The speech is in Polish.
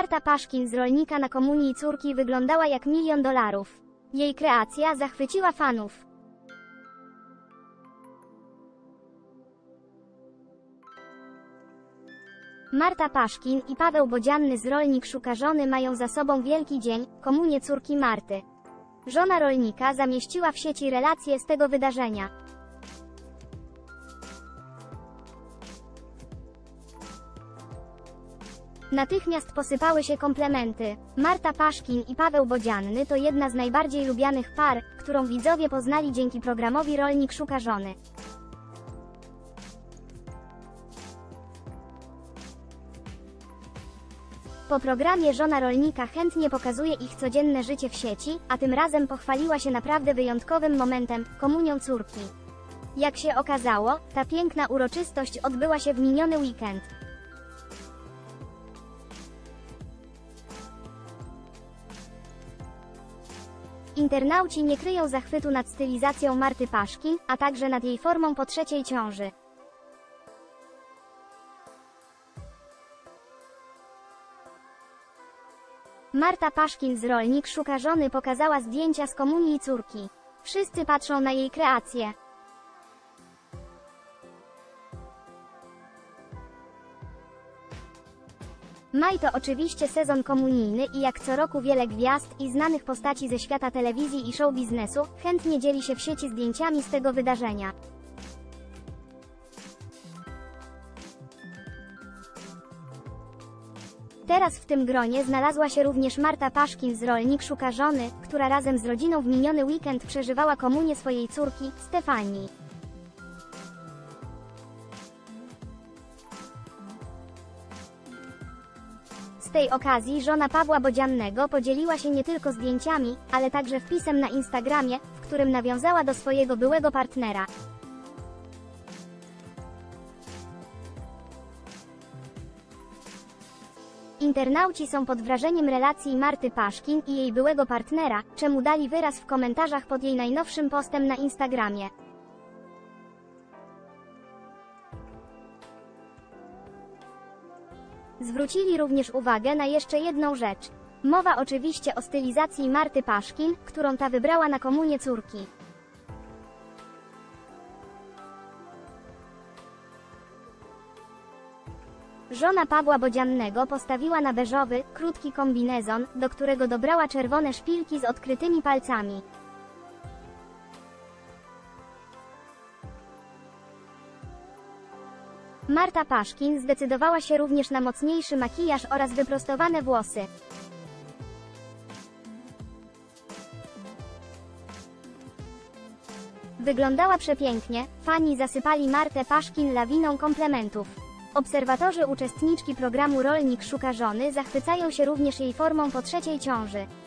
Marta Paszkin z rolnika na komunii córki wyglądała jak $1 000 000. Jej kreacja zachwyciła fanów. Marta Paszkin i Paweł Bodzianny z Rolnik szuka żony mają za sobą wielki dzień, komunię córki Marty. Żona rolnika zamieściła w sieci relacje z tego wydarzenia. Natychmiast posypały się komplementy. Marta Paszkin i Paweł Bodzianny to jedna z najbardziej lubianych par, którą widzowie poznali dzięki programowi Rolnik szuka żony. Po programie żona rolnika chętnie pokazuje ich codzienne życie w sieci, a tym razem pochwaliła się naprawdę wyjątkowym momentem – komunią córki. Jak się okazało, ta piękna uroczystość odbyła się w miniony weekend. Internauci nie kryją zachwytu nad stylizacją Marty Paszkin, a także nad jej formą po trzeciej ciąży. Marta Paszkin z Rolnik szuka żony pokazała zdjęcia z komunii córki. Wszyscy patrzą na jej kreację. Maj to oczywiście sezon komunijny i jak co roku wiele gwiazd i znanych postaci ze świata telewizji i show biznesu chętnie dzieli się w sieci zdjęciami z tego wydarzenia. Teraz w tym gronie znalazła się również Marta Paszkin z Rolnik szuka żony, która razem z rodziną w miniony weekend przeżywała komunię swojej córki, Stefanii. Z tej okazji żona Pawła Bodziannego podzieliła się nie tylko zdjęciami, ale także wpisem na Instagramie, w którym nawiązała do swojego byłego partnera. Internauci są pod wrażeniem relacji Marty Paszkin i jej byłego partnera, czemu dali wyraz w komentarzach pod jej najnowszym postem na Instagramie. Zwrócili również uwagę na jeszcze jedną rzecz. Mowa oczywiście o stylizacji Marty Paszkin, którą ta wybrała na komunię córki. Żona Pawła Bodziannego postawiła na beżowy, krótki kombinezon, do którego dobrała czerwone szpilki z odkrytymi palcami. Marta Paszkin zdecydowała się również na mocniejszy makijaż oraz wyprostowane włosy. Wyglądała przepięknie, fani zasypali Martę Paszkin lawiną komplementów. Obserwatorzy uczestniczki programu Rolnik szuka żony zachwycają się również jej formą po trzeciej ciąży.